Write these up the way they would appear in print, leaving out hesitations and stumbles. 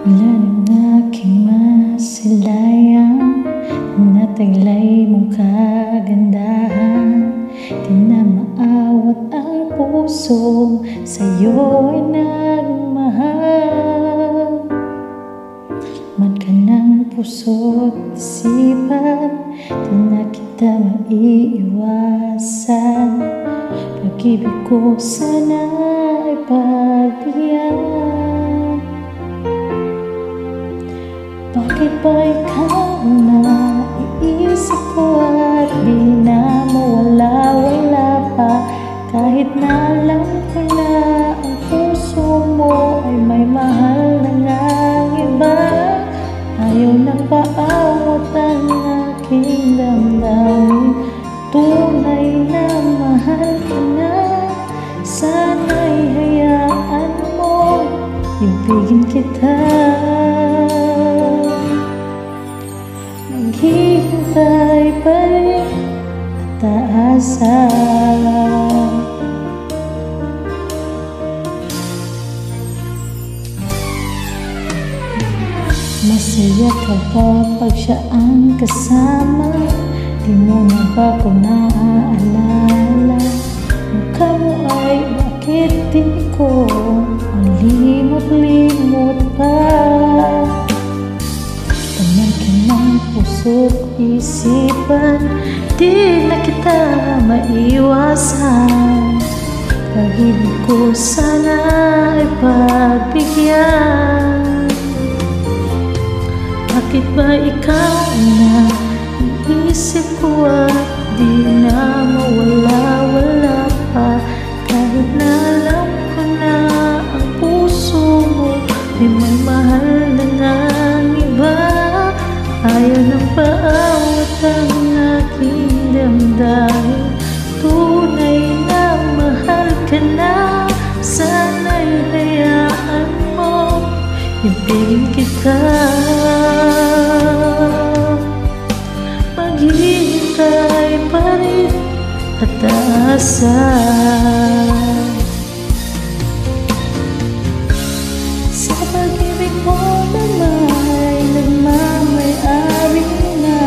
Wala ng aking masilayan, nataglay mong kagandahan. Di na maawat ang puso, sa'yo'y nagmahal. Man ka ng puso't isipan, di na kita maiiwasan. Pag-ibig ko sana ay pagbigyan. Bakit ba ikaw na iisip ko at di na mawala-wala pa? Kahit na alam ko na ang puso mo ay may mahal na ngang iba. Ayaw na paawat ang aking damdamin, tunay na mahal ka na. Sana'y hayaan mo, ibigin kita. Maghihintay pa rin at aasa. Masaya ka ba pag siya ang kasama? Di mo na ba ko naaalala? Mukha mo ay bakit di ko malimot-limot pa? Taman ka ng puso't isipan, di na kita maiwasan. Pag-ibig ko sana ay pagbigyan. Bakit ba ikaw na iisip ko at di na mawala-wala pa? Kahit na alam ko na ang puso mo ay may mahal na ngang iba. Ayaw nang paawat ang aking damdamin, tunay na mahal ka na. Sana'y hayaan mo, ibigin kita. Maghihintay pa rin at aasa. Sa pag-ibig mo nama'y nagmamay-ari na.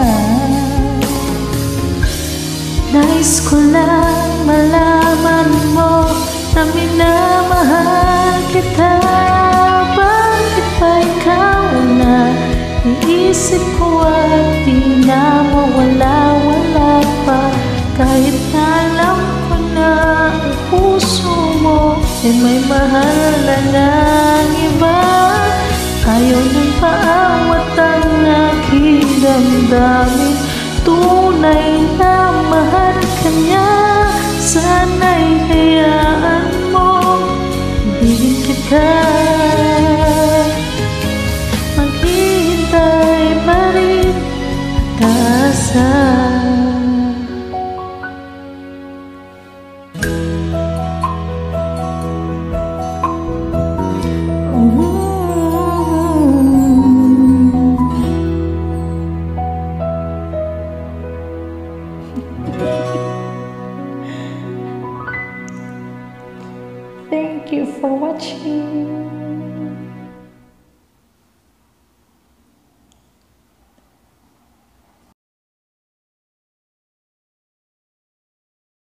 Nais ko lang malaman mo na minamahal kita. Bakit ba ikaw na iisip ko at di na mawala-wala pa? Kahit na alam ko na ang puso mo ay may mahal na ngang iba. Ayaw nang paawat ang aking damdamin, tunay na mahal ka niya. Sana'y hayaan mo, ibigin kita.